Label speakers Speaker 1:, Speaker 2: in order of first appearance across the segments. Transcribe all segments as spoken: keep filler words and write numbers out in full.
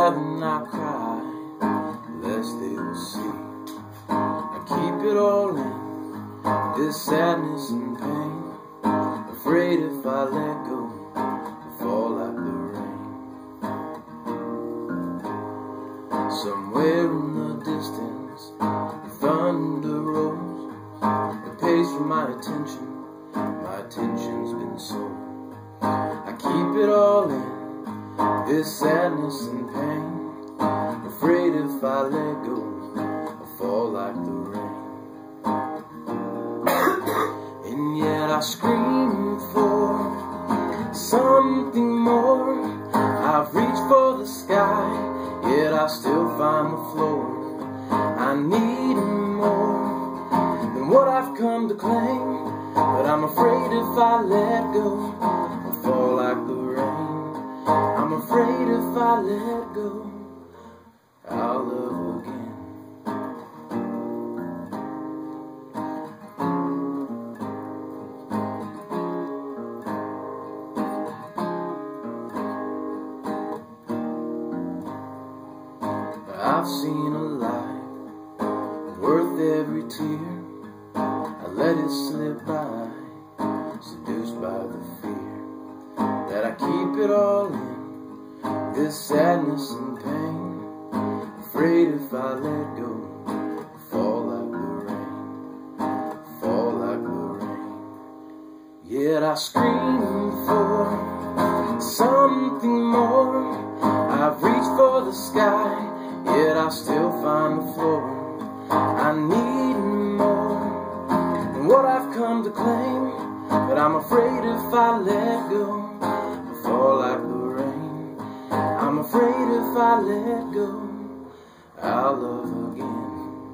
Speaker 1: rather not cry, lest they will see. I keep it all in, this sadness and pain, afraid if I let go, I'll fall like the rain. Somewhere in the distance, thunder rolls, it pays for my attention, my attention's been sold. I keep it all in, this sadness and pain, afraid if I let go, I'll fall like the rain. And yet I scream for something more. I've reached for the sky, yet I still find the floor. I need more than what I've come to claim, but I'm afraid if I let go, I'll fall like the rain. I'm afraid if I let go, I'll love again. I've seen a life worth every tear. I let it slip by, seduced by the fear that I keep it all in, this sadness and pain, afraid if I let go, I'll fall like the rain, fall like the rain. Yet I scream for something more. I've reached for the sky, yet I still find the floor. I need more than what I've come to claim, but I'm afraid if I let go, I'll fall like the rain. I'm afraid if I let go, I'll love again.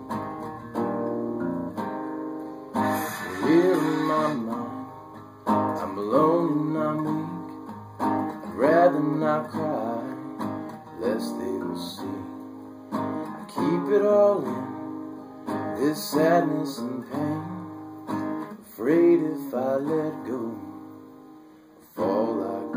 Speaker 1: Here in my mind, I'm alone and I'm weak. I'd rather not cry, lest they will see. I keep it all in, this sadness and pain, afraid if I let go, I'll fall like